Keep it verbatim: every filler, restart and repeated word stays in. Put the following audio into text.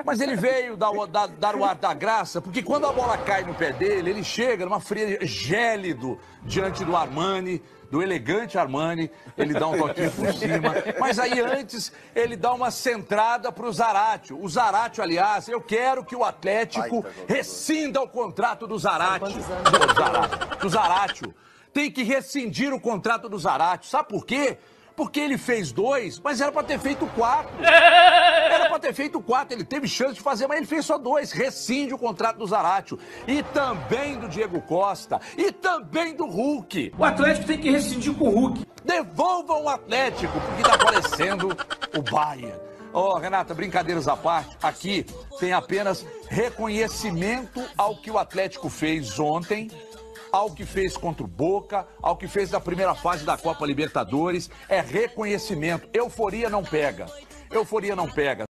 Mas ele veio dar, o- dar, dar o ar da graça, porque quando a bola cai no pé dele, ele chega numa fria gélido diante do Armani, do elegante Armani, ele dá um toquinho por cima. Mas aí antes ele dá uma centrada pro Zaratio. O Zaratio, aliás, eu quero que o Atlético rescinda o contrato do Zaratio. Do Zaratio. Do Zaratio. Tem que rescindir o contrato do Zaratio. Sabe por quê? Porque ele fez dois, mas era pra ter feito quatro. Era pra ter feito quatro. Ele teve chance de fazer, mas ele fez só dois. Rescinde o contrato do Zaratio. E também do Diego Costa. E também do Hulk. O Atlético tem que rescindir com o Hulk. Devolvam o Atlético, porque tá parecendo o Bayern. Ô, Renata, brincadeiras à parte, aqui tem apenas reconhecimento ao que o Atlético fez ontem, ao que fez contra o Boca, ao que fez na primeira fase da Copa Libertadores. É reconhecimento. Euforia não pega. Euforia não pega.